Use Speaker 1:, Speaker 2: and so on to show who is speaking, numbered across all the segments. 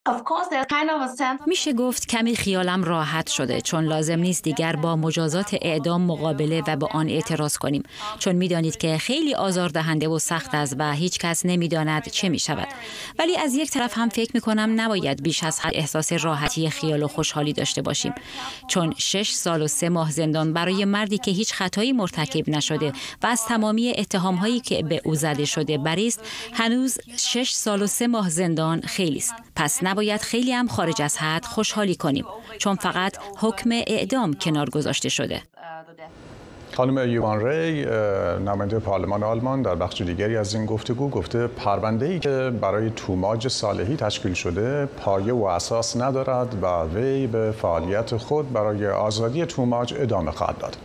Speaker 1: میشه گفت کمی خیالم راحت شده، چون لازم نیست دیگر با مجازات اعدام مقابله و به آن اعتراض کنیم، چون میدانید که خیلی آزاردهنده و سخت است و هیچ کس نمیداند چه میشود. ولی از یک طرف هم فکر میکنم نباید بیش از حد احساس راحتی خیال و خوشحالی داشته باشیم، چون 6 سال و 3 ماه زندان برای مردی که هیچ خطایی مرتکب نشده و از تمامی اتهام‌هایی که به او زده شده بری است، هنوز 6 سال و 3 ماه زندان خیلی است. پس نباید خیلی هم خارج از حد خوشحالی کنیم، چون فقط حکم اعدام کنار گذاشته شده.
Speaker 2: خانم یوان ری، نماینده پارلمان آلمان، در بخش دیگری از این گفتگو گفته پرونده‌ای که برای توماج صالحی تشکیل شده پایه و اساس ندارد و وی به فعالیت خود برای آزادی توماج ادامه خواهد داد.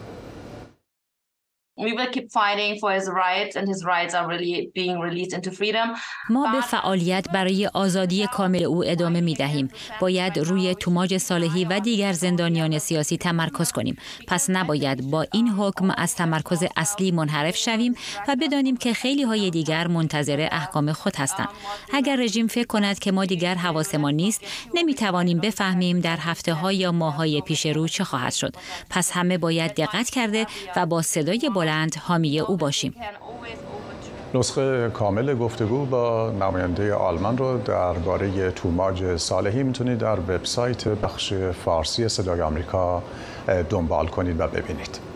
Speaker 1: ما به فعالیت برای آزادی کامل او ادامه می دهیم. باید روی توماج صالحی و دیگر زندانیان سیاسی تمرکز کنیم. پس نباید با این حکم از تمرکز اصلی منحرف شویم و بدانیم که خیلی های دیگر منتظر احکام خود هستند. اگر رژیم فکر کند که ما دیگر حواسمان نیست، نمی توانیم بفهمیم در هفته ها یا ماه های پیش رو چه خواهد شد. پس همه باید دقت کرده و با صدای بلند حامی او باشیم.
Speaker 2: نسخه کامل گفتگو با نماینده آلمان رو درباره توماج صالحی میتونید در وبسایت بخش فارسی صدای آمریکا دنبال کنید و ببینید.